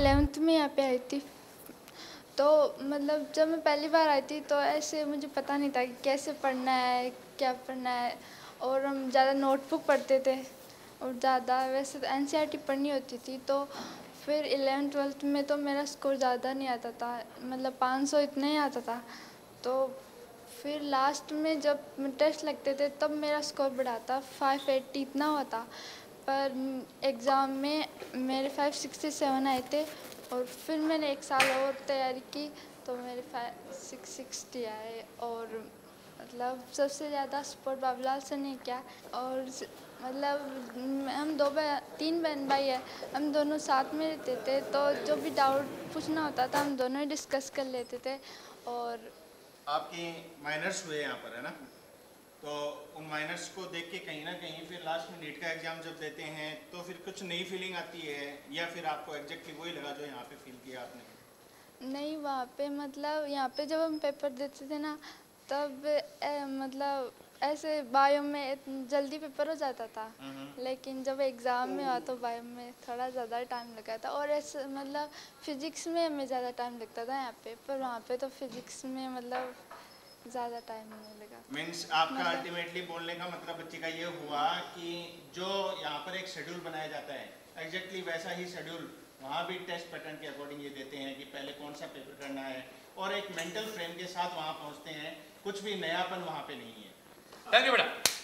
11th में यहाँ पे आई थी। तो मतलब जब मैं पहली बार आई थी तो ऐसे मुझे पता नहीं था कि कैसे पढ़ना है, क्या पढ़ना है, और हम ज़्यादा नोटबुक पढ़ते थे और ज़्यादा वैसे तो एनसीईआरटी पढ़नी होती थी। तो फिर 11th-12th में तो मेरा स्कोर ज़्यादा नहीं आता था, मतलब 500 इतना ही आता था। तो फिर लास्ट में जब टेस्ट लगते थे तब मेरा स्कोर बढ़ा था, 580 इतना हुआ था। पर एग्ज़ाम में मेरे 567 आए थे और फिर मैंने एक साल और तैयारी की तो मेरे 660 आए। और मतलब सबसे ज़्यादा सपोर्ट बाबूलाल सर ने किया। और मतलब हम 3 बहन भाई है, हम दोनों साथ में रहते थे, तो जो भी डाउट पूछना होता था हम दोनों ही डिस्कस कर लेते थे। और आपके माइनर्स हुए यहाँ पर, है ना? तो उन माइनर्स को देख के कहीं ना कहीं फिर लास्ट में नीट का एग्ज़ाम जब देते हैं तो फिर कुछ नई फीलिंग आती है, या फिर आपको एग्जैक्टली वही लगा जो यहाँ पे फील किया आपने? नहीं, वहाँ पे मतलब यहाँ पे जब हम पेपर देते थे ना तब मतलब ऐसे बायो में जल्दी पेपर हो जाता था, लेकिन जब एग्ज़ाम में हुआ तो बायो में थोड़ा ज़्यादा टाइम लगा था। और ऐसे मतलब फिज़िक्स में हमें ज़्यादा टाइम लगता था यहाँ पे, पर वहाँ पे तो फिज़िक्स में मतलब ज़्यादा टाइम नहीं लगा। मीन्स आपका मतलब अल्टीमेटली बोलने का मतलब बच्चे का ये हुआ कि जो यहाँ पर एक शेड्यूल बनाया जाता है एग्जैक्टली वैसा ही शेड्यूल वहाँ भी टेस्ट पैटर्न के अकॉर्डिंग ये देते हैं कि पहले कौन सा पेपर करना है, और एक मेंटल फ्रेम के साथ वहाँ पहुँचते हैं, कुछ भी नयापन वहाँ पे नहीं है। थैंक यू बेटा।